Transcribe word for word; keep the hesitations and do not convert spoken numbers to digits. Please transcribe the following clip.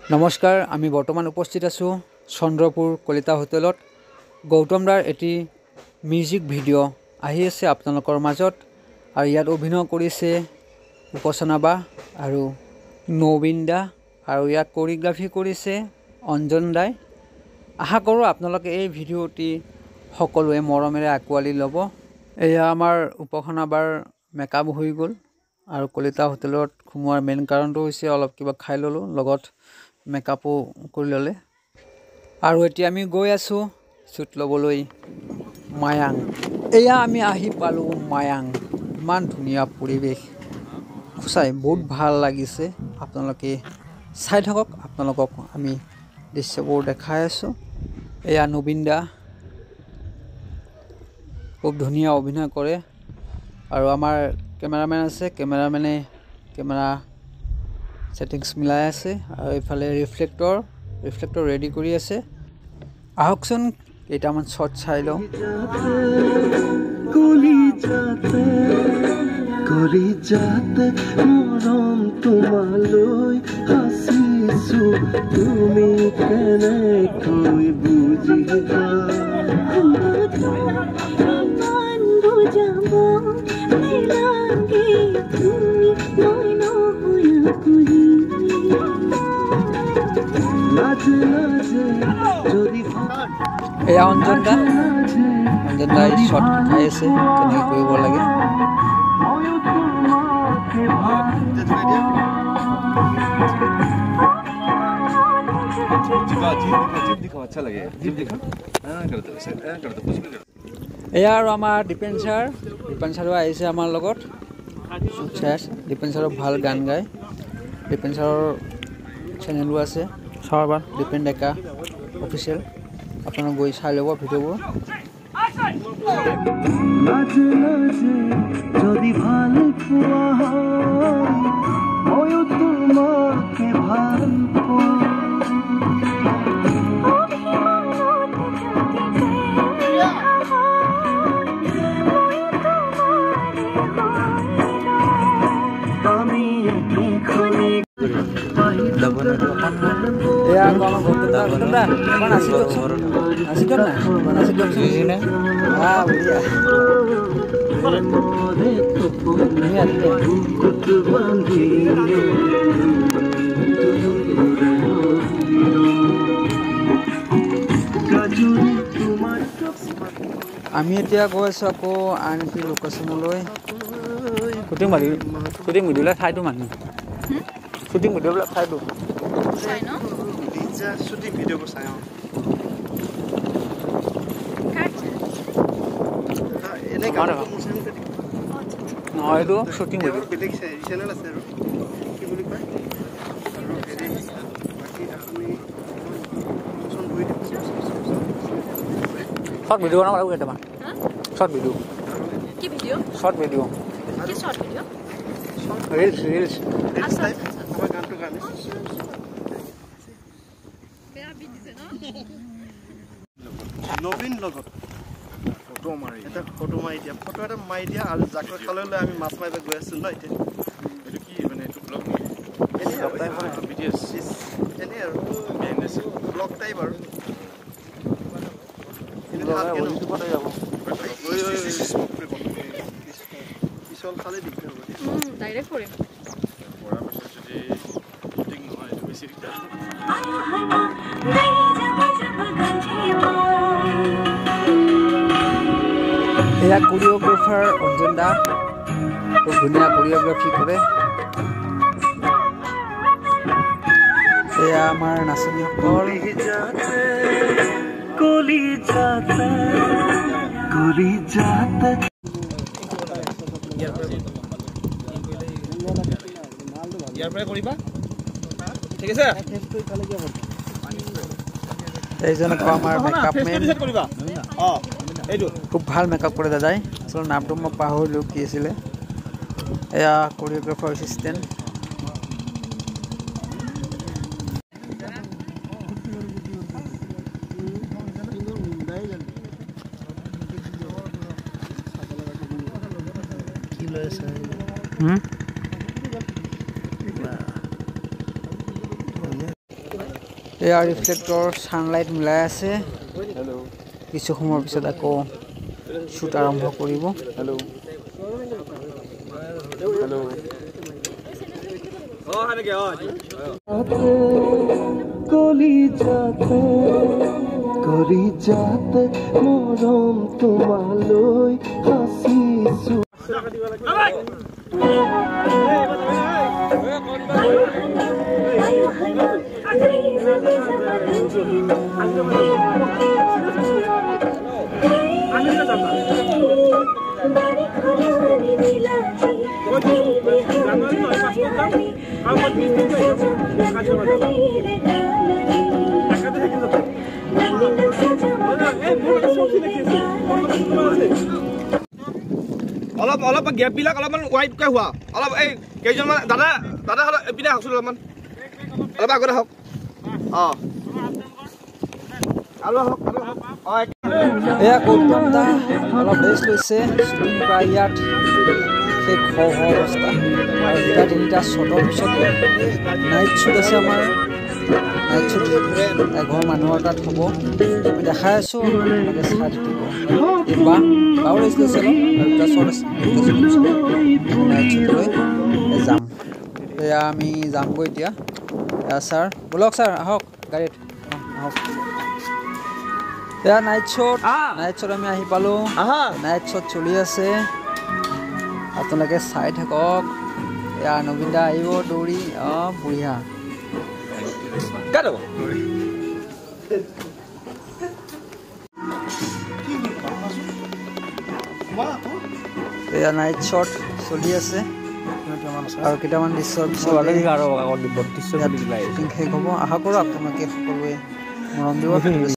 নমস্কাৰ, আমি বৰ্তমান উপস্থিত আছোঁ চন্দ্ৰপুৰ কলিতা হোটেলত। গৌতম দাৰ এটি মিউজিক ভিডিঅ' আহি আছে আপোনালোকৰ মাজত, আৰু ইয়াত অভিনয় কৰিছে উপাসনা বা আৰু নবীন দা, আৰু ইয়াত কোৰিওগ্ৰাফি কৰিছে অঞ্জন দাই। আশা কৰোঁ আপোনালোকে এই ভিডিঅ'টি সকলোৱে মৰমেৰে আঁকোৱালি ল'ব। এয়া আমাৰ উপাসনা বাৰ মেকআপ হৈ গ'ল, আৰু কলিতা হোটেলত সোমোৱাৰ মেইন কাৰণটো হৈছে অলপ কিবা খাই ল'লোঁ, লগত মেকআপো কৰি ল'লে। আৰু এতিয়া আমি গৈ আছোঁ শ্বুট ল'বলৈ মায়াং। এয়া আমি আহি পালোঁ মায়াং। ইমান ধুনীয়া পৰিৱেশ, সঁচাই বহুত ভাল লাগিছে। আপোনালোকে চাই থাকক, আপোনালোকক আমি দৃশ্যবোৰ দেখাই আছোঁ। এয়া নবীন দা, খুব ধুনীয়া অভিনয় কৰে। আৰু আমাৰ কেমেৰামেন আছে, কেমেৰামেনে কেমেৰা ছেটিংছ মিলাই আছে, আৰু এইফালে ৰিফ্লেক্টৰ ৰিফ্লেক্টৰ ৰেডি কৰি আছে। আহকচোন কেইটামান শ্বট চাই লওঁ। মৰম তোমালৈ হাচিছো, তুমি কেনেকৈ বুজিবা এয়া অঞ্জন দা, অঞ্জন দাই শ্বট খাই আছে কেনেকৈ কৰিব লাগে। এয়া আৰু আমাৰ দীপেন ছাৰ, দীপেন ছাৰো আহিছে আমাৰ লগত। দীপেন ছাৰক ভাল গান গায়। দীপেন ছাৰৰ চেনেলো আছে, চাবা দীপেন ডেকা অফিচিয়েল। আপোনালোক গৈ চাই ল'ব ভিডিঅ'বোৰ। যদি ভাল পোৱা ময়ো তোমাকে ভাল এয়া আমাৰ গৌতম দা, গৌতম দা এবাৰ নাচি দিয়কচোন, নাচি দিয়ক না, নাচি দিয়কচোন। আহ বঢ়িয়া, ধুনীয়া ধুনীয়া। আমি এতিয়া গৈ আছোঁ আকৌ আন এটি লোকেশ্যনলৈ। শ্বুটিং মাৰি শ্বুটিং ভিডিঅ'বিলাক ঠাইটো মানুহ শ্বুটিং ভিডিঅ'বিলাক ঠাইটো শ্বুটিং ভিডিঅ'বোৰ চাই নহয়, এইটো শ্বুটিং ভিডিঅ' বেলেগ চেনেল আছে আৰু কি বুলি কয়। শ্বৰ্ট ভিডিঅ' বনাব লাগিব কেইটামান। শ্বৰ্ট ভিডিঅ' কি ভিডিঅ' শ্বৰ্ট ভিডিঅ' কি শ্বৰ্ট ভিডিঅ' ৰিলছ ৰিলছ আমাৰ গানটো গানে নবীন লগত ফটো মাৰি এটা ফটো মাৰি দিয়া, ফটো এটা মাৰি দিয়া। আৰু জাকৰ খাললৈ আমি মাছ মাৰিব গৈ আছোঁ ন এতিয়া। এইটো কি মানে এইটো ব্লগ এনেই আৰু এনেই আৰু ব্লগ টাইপ আৰু পিছল খালে দিগদাৰ হ'ব। ডাইৰেক্ট কৰিম পৰা পাছত যদি শ্বুটিং নহয় এইটো বেছি দিগদাৰ। এয়া কোৰিঅ'গ্ৰাফাৰ অঞ্জন দা, খুব ধুনীয়া কোৰিঅ'গ্ৰাফি কৰে। এয়া আমাৰ নাচনীসকল। ইয়াৰ পৰাই কৰিবা, ঠিক আছে। এইজন আকৌ আমাৰ মেকআপ মেন, খুব ভাল মেকআপ কৰে দাদাই। আচলতে নামটো মই পাহৰিলোঁ কি আছিলে। এয়া কোৰিঅ'গ্ৰাফাৰ এছিষ্টেণ্ট। কি লৈ আছে এয়া ৰিফ্লেক্টৰ ছানলাইট মিলাই আছে কিছু সময়ৰ পিছত আকৌ শ্বুট আৰম্ভ কৰিব কৰি যাতে মৰম তোমালৈ হাসিছো অলপ অলপ গেপ বিলাক অলপমান ওয়াইডকৈ হোৱা অলপ এই কেইজনমান দাদা দাদা এপিনে আহকচোন অলপমান অলপ আগতে হওক অঁ আৰু হওক অঁ এয়া গৌতম দা অলপ ৰেষ্ট লৈছে শ্বুটিং প্ৰায় ইয়াত শেষ হওঁ হওঁ অৱস্থা আৰু দুটা তিনিটা শ্বটৰ পিছতে নাইট শ্বুট আছে আমাৰ নাইট শ্বুট এঘৰ মানুহৰ তাত হ'ব আমি দেখাই আছোঁ আপোনালোকে চাই থাকিব বা বাও ৰেষ্ট লৈছে অলপ আৰু দুটা শ্বট আছে নাইট শ্বুট লৈ যাম এয়া আমি যামগৈ এতিয়া এয়া ছাৰ বলক ছাৰ আহক গাড়ীত আহক এয়া নাইট শ্বট নাইট শ্বট আমি আহি পালোঁ নাইট শ্বট চলি আছে আপোনালোকে চাই থাকক এয়া নবীন দা আহিব দৌৰি অঁ বঢ়িয়া এয়া নাইট শ্বট চলি আছে আৰু কেইটামান দৃশ্যৰ পিছত শ্বুটিং শেষ হ'ব আশা কৰোঁ আপোনালোকে সকলোৱে মৰম দিব